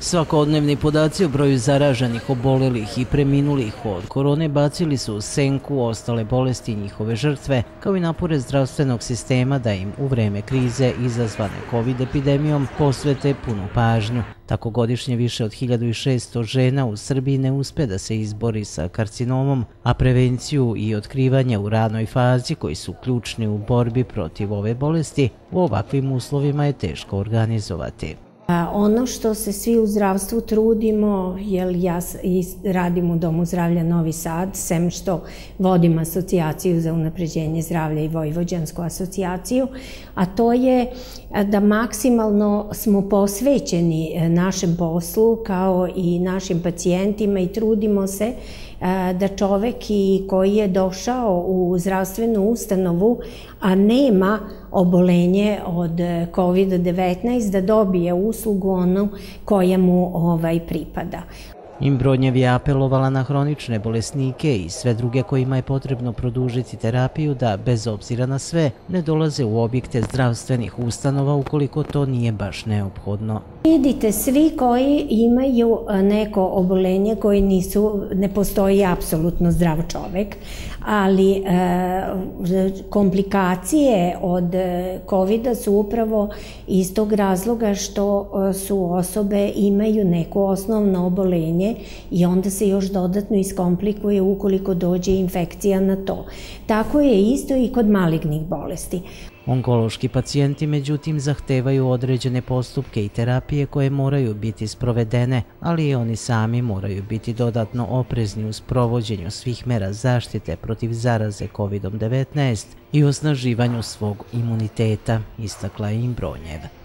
Svakodnevni podaci o broju zaraženih, obolelih i preminulih od korone bacili su u senku ostale bolesti i njihove žrtve, kao i napore zdravstvenog sistema da im u vreme krize izazvane COVID epidemijom posvete punu pažnju. Tako godišnje više od 1600 žena u Srbiji ne uspe da se izbori sa karcinomom, a prevenciju i otkrivanje u ranoj fazi, koji su ključni u borbi protiv ove bolesti, u ovakvim uslovima je teško organizovati. Ono što se svi u zdravstvu trudimo, jer ja radim u Domu zdravlja Novi Sad, sem što vodim asocijaciju za unapređenje zdravlja i Vojvođansku asocijaciju, a to je da maksimalno smo posvećeni našem poslu kao i našim pacijentima i trudimo se da čovek koji je došao u zdravstvenu ustanovu, a nema obolenje od COVID-19, da dobije uslugu onu koja mu pripada. Imbronjev je apelovala na hronične bolesnike i sve druge kojima je potrebno produžiti terapiju da, bez obzira na sve, ne dolaze u objekte zdravstvenih ustanova ukoliko to nije baš neophodno. Vidite, svi koji imaju neko obolenje koje ne postoji apsolutno zdrav čovek, ali komplikacije od COVID-a su upravo iz tog razloga što su osobe imaju neko osnovno obolenje i onda se još dodatno iskomplikuje ukoliko dođe infekcija na to. Tako je isto i kod malignih bolesti. Onkološki pacijenti, međutim, zahtevaju određene postupke i terapije koje moraju biti sprovedene, ali i oni sami moraju biti dodatno oprezni u sprovođenju svih mera zaštite protiv zaraze COVID-19 i osnaživanju svog imuniteta, istakla je Imbronjev.